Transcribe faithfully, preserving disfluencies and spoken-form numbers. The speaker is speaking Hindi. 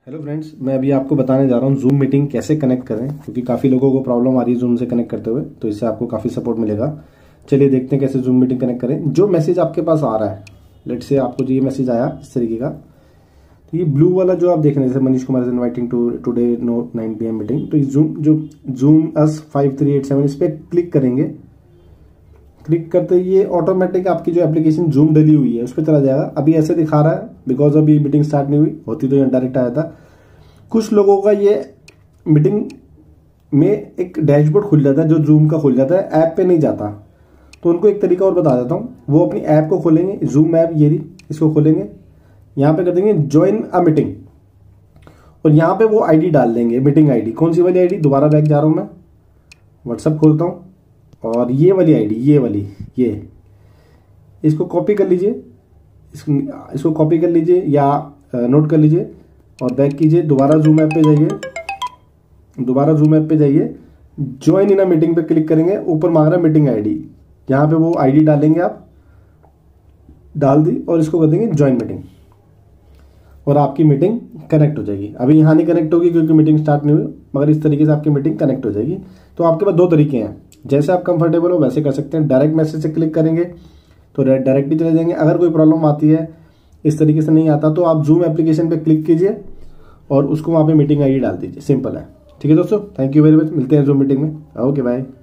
हेलो फ्रेंड्स, मैं अभी आपको बताने जा रहा हूँ जूम मीटिंग कैसे कनेक्ट करें, क्योंकि काफ़ी लोगों को प्रॉब्लम आ रही है जूम से कनेक्ट करते हुए। तो इससे आपको काफ़ी सपोर्ट मिलेगा। चलिए देखते हैं कैसे जूम मीटिंग कनेक्ट करें। जो मैसेज आपके पास आ रहा है, लेट से आपको जो ये मैसेज आया इस तरीके का, तो ये ब्लू वाला जो आप देख रहे हैं, जैसे Manish Kumar is inviting to today no nine PM एम मीटिंग, तो जूम जो Zoom S five three eight seven इस पर क्लिक करेंगे। क्लिक करते ये ऑटोमेटिक आपकी जो एप्लीकेशन जूम डली हुई है उस पर चला जाएगा। अभी ऐसे दिखा रहा है बिकॉज अभी मीटिंग स्टार्ट नहीं हुई होती तो यहाँ डायरेक्ट आया था। कुछ लोगों का ये मीटिंग में एक डैशबोर्ड खुल जाता है जो जूम का खुल जाता है, ऐप पे नहीं जाता। तो उनको एक तरीका और बता देता हूँ। वो अपनी ऐप को खोलेंगे, जूम ऐप ये रही, इसको खोलेंगे, यहाँ पे कर देंगे ज्वाइन अ मीटिंग और यहाँ पे वो आईडी डाल देंगे, मीटिंग आईडी। कौन सी वाली आईडी, दोबारा बैक जा रहा हूँ मैं, व्हाट्सएप खोलता हूँ और ये वाली आईडी, ये वाली, ये इसको कॉपी कर लीजिए, इसको इसको कॉपी कर लीजिए या नोट कर लीजिए और बैक कीजिए। दोबारा जूम ऐप पे जाइए, दोबारा जूम ऐप पे जाइए, ज्वाइन इन अ मीटिंग पे क्लिक करेंगे। ऊपर मांग रहा है मीटिंग आईडी, यहाँ पे वो आईडी डालेंगे, आप डाल दी और इसको कर देंगे ज्वाइन मीटिंग और आपकी मीटिंग कनेक्ट हो जाएगी। अभी यहाँ नहीं कनेक्ट होगी क्योंकि मीटिंग स्टार्ट नहीं हुई, मगर इस तरीके से आपकी मीटिंग कनेक्ट हो जाएगी। तो आपके पास दो तरीके हैं, जैसे आप कंफर्टेबल हो वैसे कर सकते हैं। डायरेक्ट मैसेज से क्लिक करेंगे तो डायरेक्टली चले जाएंगे। अगर कोई प्रॉब्लम आती है, इस तरीके से नहीं आता, तो आप जूम एप्लीकेशन पे क्लिक कीजिए और उसको वहाँ पे मीटिंग आईडी डाल दीजिए। सिंपल है। ठीक है दोस्तों, थैंक यू वेरी मच। मिलते हैं जूम मीटिंग में। Okay bye.